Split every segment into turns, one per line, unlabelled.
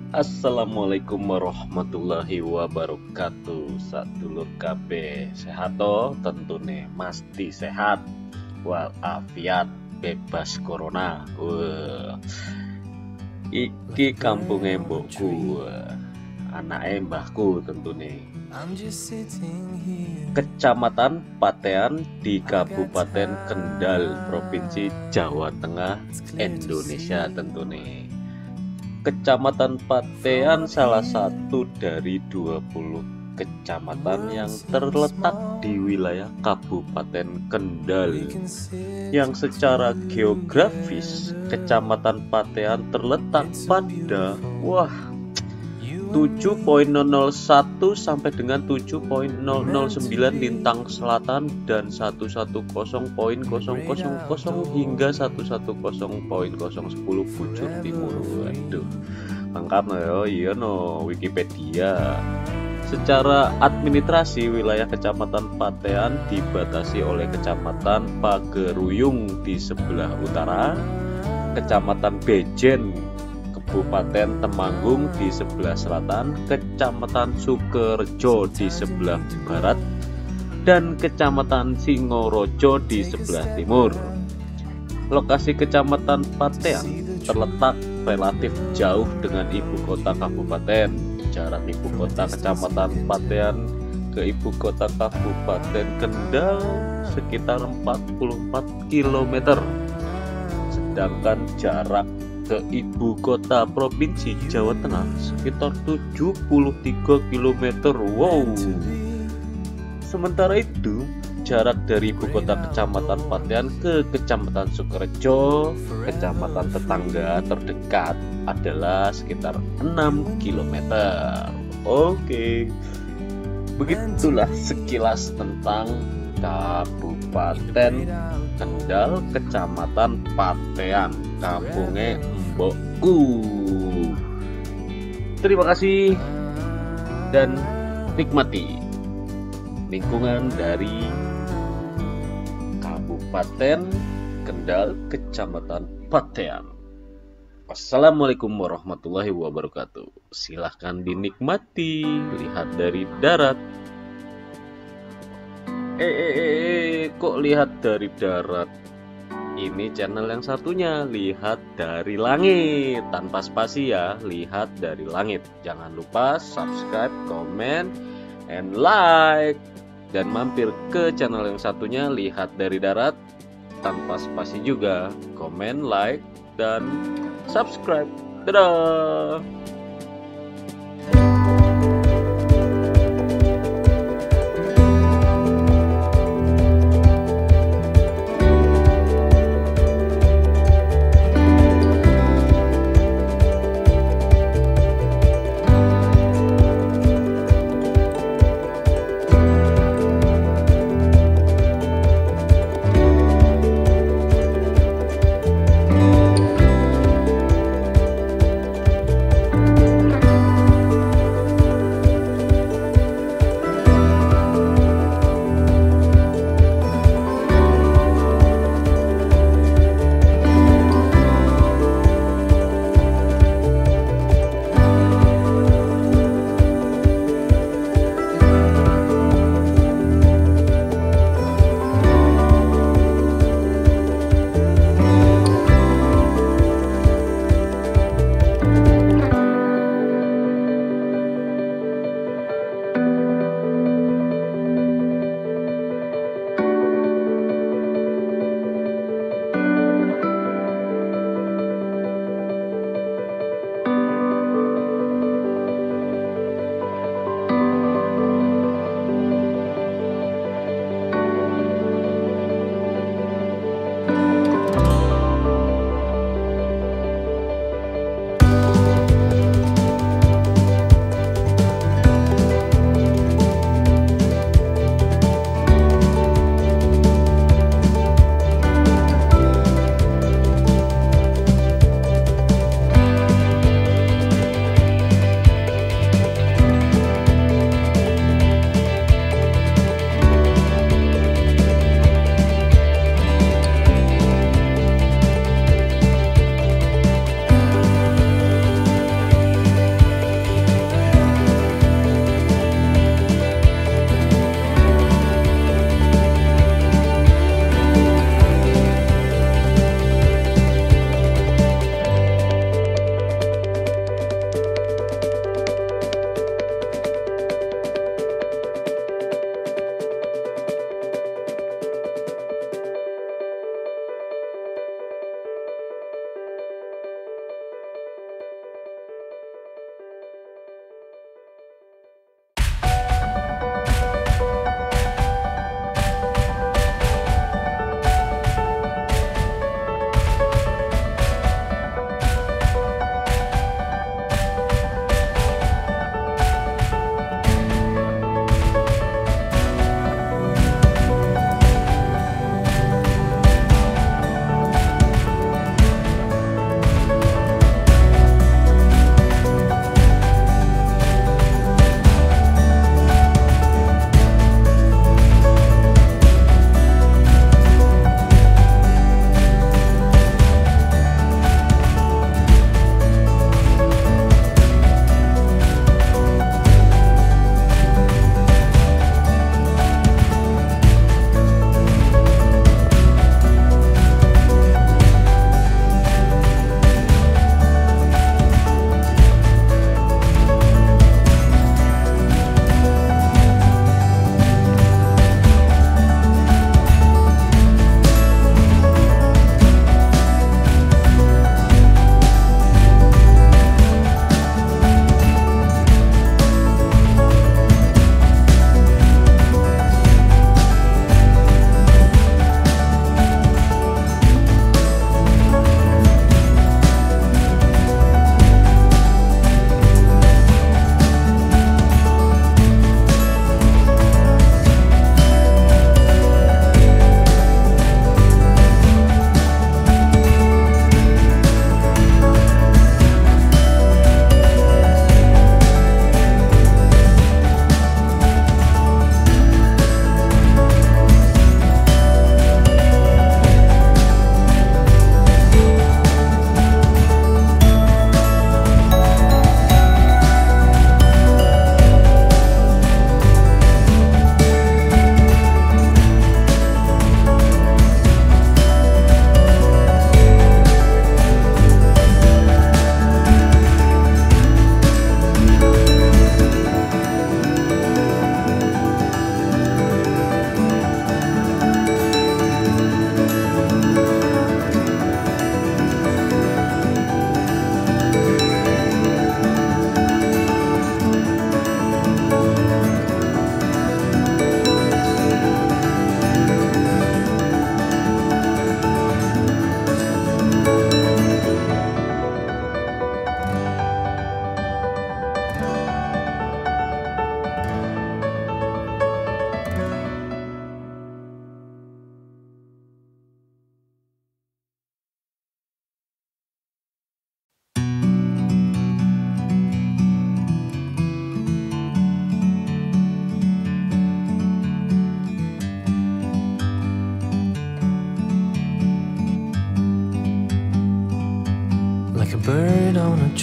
Assalamualaikum warahmatullahi wabarakatuh. Sadulur kabeh sehat toh, tentune mesti sehat walafiat bebas corona. Iki kampunge mbokku, anake mbahku tentune. Kecamatan Patean di Kabupaten Kendal, Provinsi Jawa Tengah, Indonesia tentune. Kecamatan Patean salah satu dari 20 kecamatan yang terletak di wilayah Kabupaten Kendal. Yang secara geografis Kecamatan Patean terletak pada 7.001 sampai dengan 7.009 lintang selatan dan 110.000 hingga 110.010 bujur timur. Waduh, lengkap no iya no Wikipedia. Secara administrasi wilayah Kecamatan Patean dibatasi oleh Kecamatan Pageruyung di sebelah utara, Kecamatan Bejen Kabupaten Temanggung di sebelah selatan, Kecamatan Sukorejo di sebelah barat, dan Kecamatan Singorojo di sebelah timur. Lokasi Kecamatan Patean terletak relatif jauh dengan ibu kota kabupaten. Jarak ibu kota Kecamatan Patean ke ibu kota Kabupaten Kendal sekitar 44 km. Sedangkan jarak ke ibu kota Provinsi Jawa Tengah sekitar 73 km. Wow. Sementara itu, jarak dari ibu kota Kecamatan Patean ke Kecamatan Sukorejo, kecamatan tetangga terdekat, adalah sekitar 6 km. Oke. Begitulah sekilas tentang Kabupaten Kendal, Kecamatan Patean, kampungnya mbokku. Terima kasih dan nikmati lingkungan dari Kabupaten Kendal, Kecamatan Patean. Wassalamualaikum warahmatullahi wabarakatuh. Silahkan dinikmati, lihat dari darat. Kok lihat dari darat? Ini channel yang satunya, lihat dari langit, tanpa spasi ya, lihat dari langit. Jangan lupa subscribe, comment, and like. Dan mampir ke channel yang satunya, lihat dari darat, tanpa spasi juga, comment, like, dan subscribe. Dadah.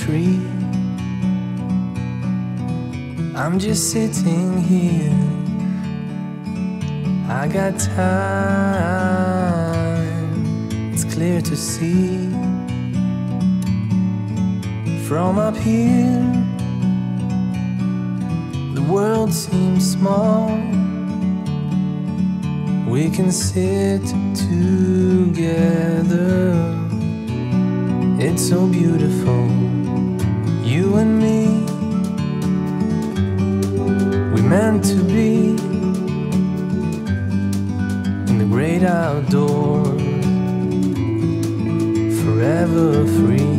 tree. I'm just sitting here. I got time, it's clear to see. From up here, the world seems small. We can sit together. It's so beautiful, you and me. We meant to be in the great outdoors, forever free.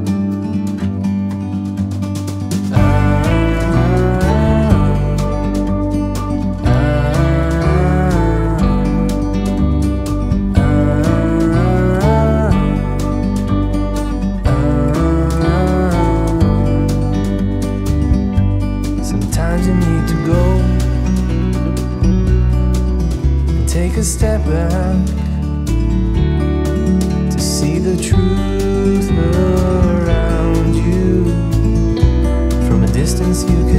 Sometimes you need to go and take a step back to see the truth around you. From a distance you